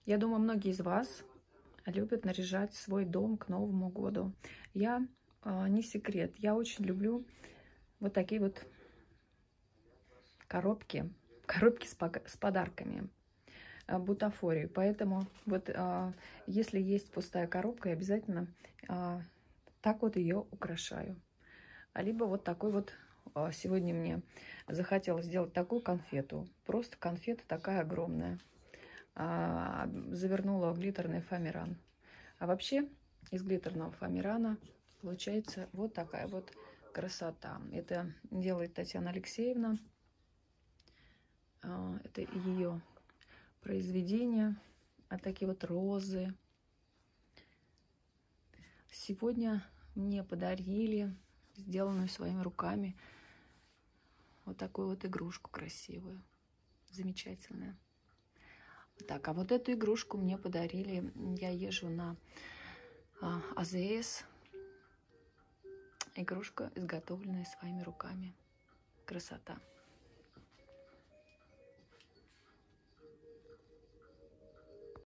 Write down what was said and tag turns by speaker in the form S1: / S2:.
S1: Я думаю, многие из вас любят наряжать свой дом к Новому году. Я, не секрет, я очень люблю вот такие вот коробки с подарками, бутафорию. Поэтому вот если есть пустая коробка, я обязательно так вот ее украшаю. Либо вот такой вот, сегодня мне захотелось сделать такую конфету. Просто конфета такая огромная. Завернула в глиттерный фоамиран. А вообще из глиттерного фоамирана получается вот такая вот красота. Это делает Татьяна Алексеевна. Это ее произведение. А такие вот розы. Сегодня мне подарили, сделанную своими руками, вот такую вот игрушку красивую, замечательная. Так, а вот эту игрушку мне подарили, я езжу на АЗС. Игрушка, изготовленная своими руками. Красота.